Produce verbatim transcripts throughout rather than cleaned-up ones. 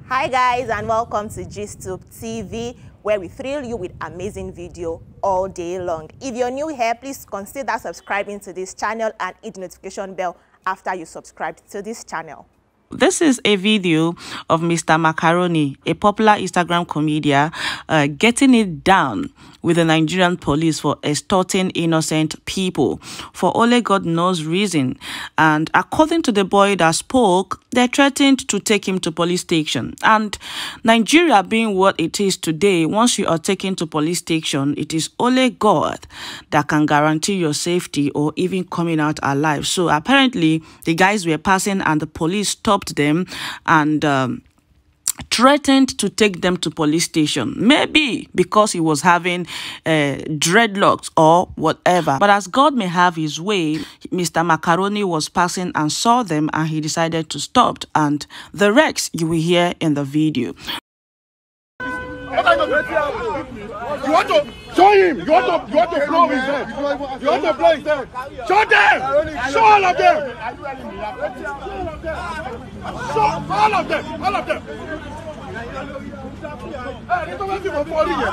Hi guys, and welcome to GistTube T V, where we thrill you with amazing video all day long. If you're new here, please consider subscribing to this channel and hit the notification bell after you subscribe to this channel. This is a video of Mister Macaroni, a popular Instagram comedian, uh, getting it down with the Nigerian police for extorting innocent people for only God knows reason. And according to the boy that spoke, they threatened to take him to police station. And Nigeria being what it is today, once you are taken to police station, it is only God that can guarantee your safety or even coming out alive. So apparently the guys were passing and the police stopped them and um, threatened to take them to police station, maybe because he was having uh, dreadlocks or whatever. But as God may have his way, Mister Macaroni was passing and saw them, and he decided to stop. And the rest you will hear in the video. You want to show him? You want to you want to blow his head? You want to blow his head? Show them! Show all of them! Show all of them! All of them! Hey, you don't even for you.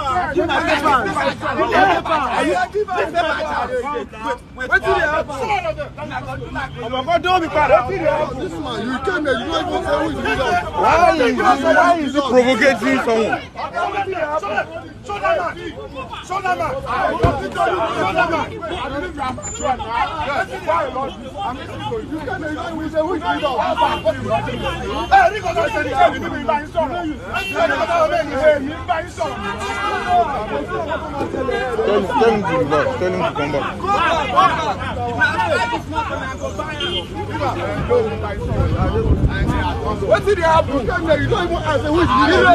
What did you have? I'm going to do it. This man, you came there, you don't even say who is the Why is why is he provocating someone? Show that man! Show that man! Show that man! You came there, you don't even say who is the Hey, Rico, don't say the people in my son. Tell him to come back. Tell him to come back. What did happen? You don't even answer who is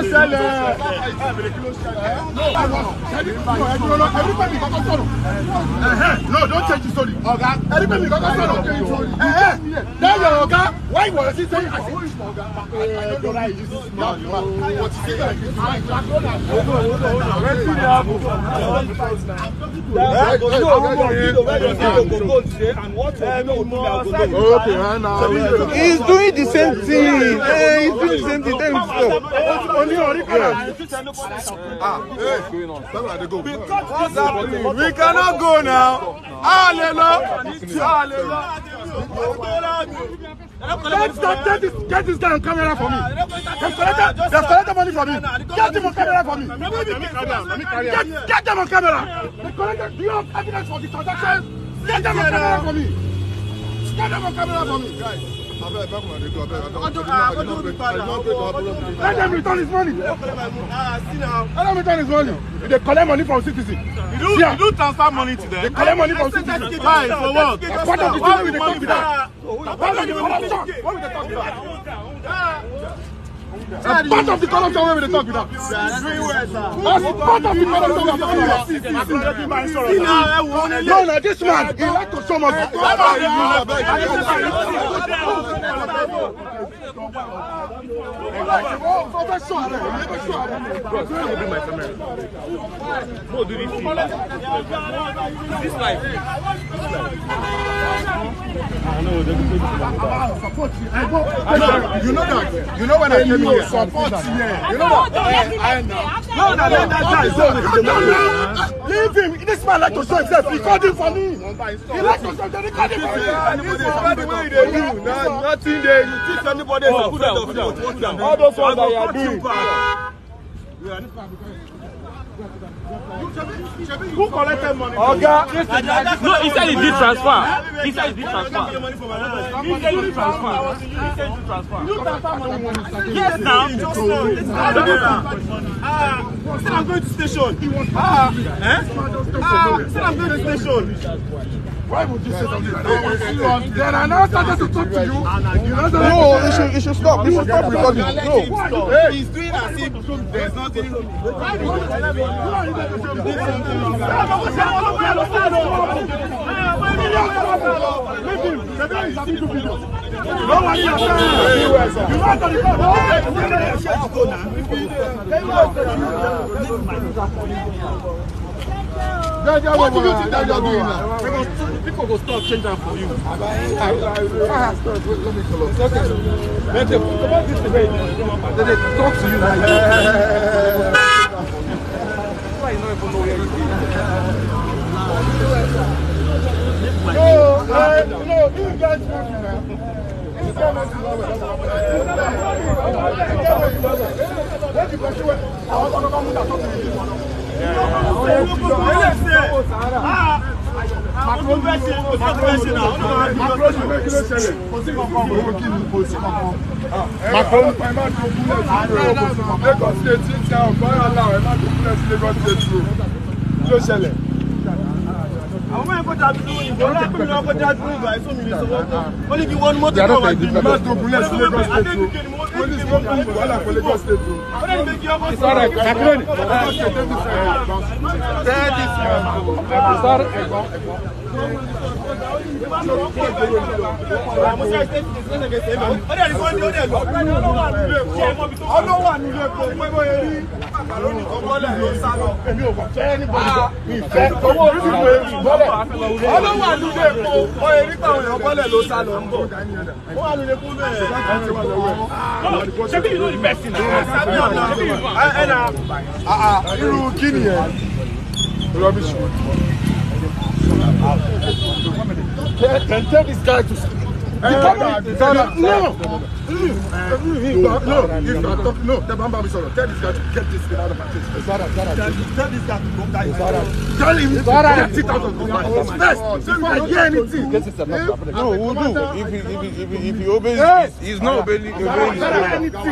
No, don't change the story. Everybody got a story. That's your Oga. Why was he saying who is What is it? He's doing the same thing. Hey, he's doing the same thing. Tell him stop. We cannot go now. Hallelujah. Let's get this, get this guy on camera for me. They've collected, they've collected money for me. Get him on camera for me. Get, get them on camera. They collected, do you have evidence for the transaction? Get them on camera for me. Get them on camera for me, guys. Let them return his money. Let them return his money. They collect money from citizens. You do, you do transfer money to them. They collect money from citizens. Why? For what? Part of the thing we talk about. Part of the corruption. What we talk about? Part of the corruption where we talk about. That's part of the corruption we talk about. No, no, this man, he like to show us. This life. You know that. You know when I came here. Support here. You know that. I know. No, no, let that guy. Leave him. This man like to show himself. He called him for me. He like to show himself. He called him for me. Anybody the way they do. Nothing there. You teach anybody. All those ones that you are doing. Who collected money? Oga. No, he said he did transfer. He said he did transfer. He said he did transfer. He said he did transfer. You transfer money. Yes, now. Just now. Still I'm going to station. Ah. Eh? Ah. Still I'm going to station. Why would you say something like that? Then I now started to talk to you. No, it should, it should stop. It should stop recording. No. Hey. He's doing as if there's nothing. What do you think that you're doing now? People will stop changing that for you. Let me call up. Okay. Let them come on this way. Then they talk to you like that. Why you don't even know where you are? No, no, these guys want you now. These guys want you now. Let you go through it. I want to come with that talking to you. Macron version, Macron version now. Macron version. Macron, my man, Lagos State things now. Boy, Allah, my man, Lagos State through. Kí ló ṣẹlẹ̀? Àwọn máa ń kọjá bí lóyún ìbò ọlá pé mi náà kọjá dúró ìgbà ẹ̀sọ́ mi ní sọ́wọ́ tó. Wọ́n ní kí wọ́n ní mọ́tò náà wá bí mi. Má tó gúnlẹ̀ sí Lagos State through. Police wọ́n kún ìbò ọlá pé Lagos State through. Sọ́ra ẹ̀kọ́ Macron, Lagos State through. Tẹ́ẹ̀dì sí ẹ̀kọ́. Sọ́ra ẹ̀kọ́. Ọlọ́wà nílé epo pé bóyá rí ọgbọ́lẹ̀ ló sá lọ. Èmi ò fẹ́ ní bọ́lẹ̀ ìfẹ́ owó orí ìwé ìbọ́lẹ̀. Ọlọ́wà nílé epo bóyá rí táwọn èèyàn bọ́lẹ̀ ló sá lọ ń bọ̀. Ó wà nílé epo bẹ́ẹ̀. Ṣé bí ìlú ìbẹ̀sì náà? Irú kí nìyẹn? Rubbish. Then tell this guy to stop. The company, no, no, no, he's not talking. No, tell him Tell this guy to get this guy out of my face. Tell this guy to go die. Tell him to get it out of my face. First, before I hear anything. No, we'll do. If he, if he, if he, if he obeys, yes. he's, he's not obeying. obeying anything.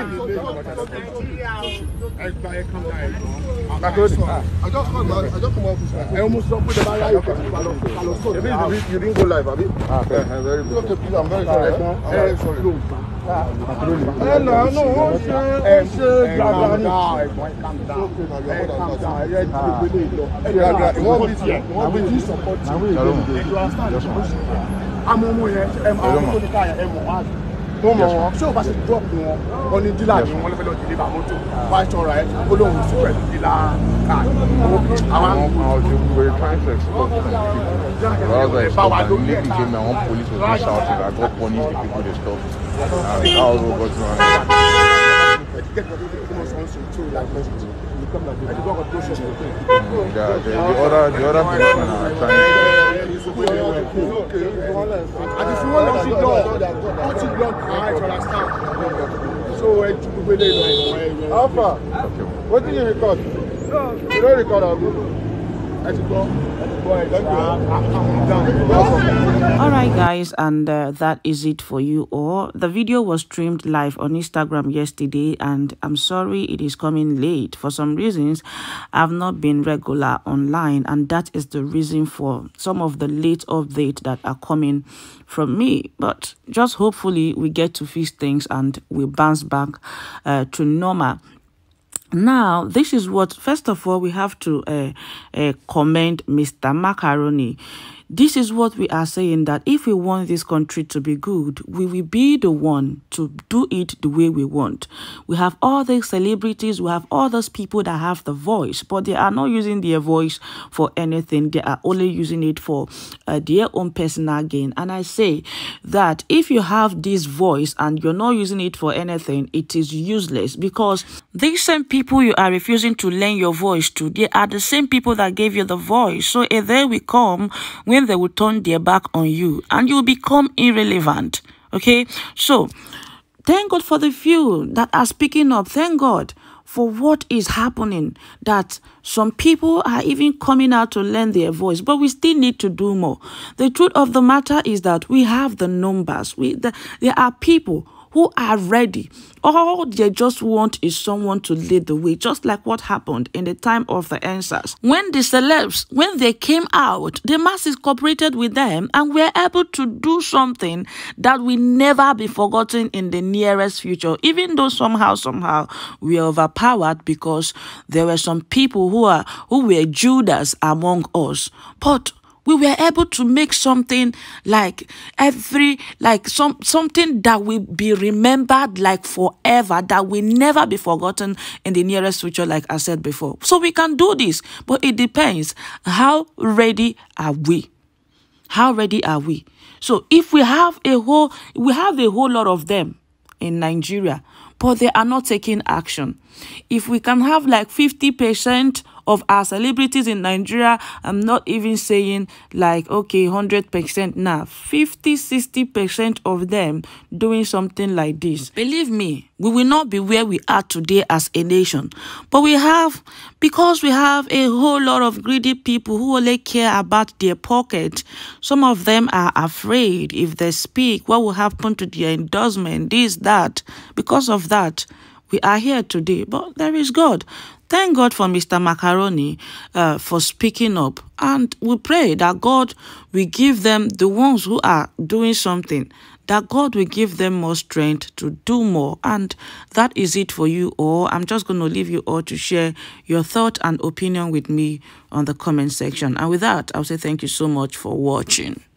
I just come out. I just come out. I almost stopped with the barrier. You didn't go live, have you? Ah, okay. Very good. I'm very sorry. Very sorry. Hello, no, what's your calm down. I'm on my tó mọ̀ wọn ṣé o bá ṣe drop wọn wọn ní dílà ni wọn lè fẹ́ lọ dìde bá mọ́tò wá ìṣọ́ra ẹ̀ ó lóun sí pẹ̀lú dílà káàdì àwọn àwọn ọ̀dọ́ were trying to export them people rather than stop and immediately came down one police was just shouting I got punish the people they stop and that was what got to my the, the, the other the other policemen are trying so Alpha, what did you record? You don't record our group. Alright guys, and uh, that is it for you all. The video was streamed live on Instagram yesterday, and I'm sorry it is coming late. For some reasons, I've not been regular online, and that is the reason for some of the late updates that are coming from me. But just hopefully we get to fix things and we bounce back uh, to normal. Now, this is what, first of all, we have to uh, uh, commend Mister Macaroni. This is what we are saying, that if we want this country to be good, we will be the one to do it the way we want. We have all these celebrities, we have all those people that have the voice, but they are not using their voice for anything. They are only using it for uh, their own personal gain. And I say that if you have this voice and you're not using it for anything, it is useless, because these same people you are refusing to lend your voice to, they are the same people that gave you the voice. So a day will come when they will turn their back on you and you become irrelevant. Okay, so thank God for the few that are speaking up. Thank God for what is happening, that some people are even coming out to lend their voice, but we still need to do more. The truth of the matter is that we have the numbers. We the, there are people who are ready. All they just want is someone to lead the way, just like what happened in the time of the answers. When the celebs, when they came out, the masses cooperated with them and were able to do something that will never be forgotten in the nearest future, even though somehow, somehow we are overpowered because there were some people who are who were Judas among us. But we were able to make something like every, like some something that will be remembered like forever, that will never be forgotten in the nearest future, like I said before. So we can do this, but it depends. How ready are we? How ready are we? So if we have a whole, we have a whole lot of them in Nigeria, but they are not taking action. If we can have like fifty percent of our celebrities in Nigeria, I'm not even saying like, okay, one hundred percent now, fifty, sixty percent of them doing something like this. Believe me, we will not be where we are today as a nation. But we have, because we have a whole lot of greedy people who only care about their pocket. Some of them are afraid if they speak, what will happen to their endorsement, this, that. Because of that, we are here today. But there is God. Thank God for Mister Macaroni uh, for speaking up. And we pray that God will give them, the ones who are doing something, that God will give them more strength to do more. And that is it for you all. I'm just going to leave you all to share your thought and opinion with me on the comment section. And with that, I'll say thank you so much for watching.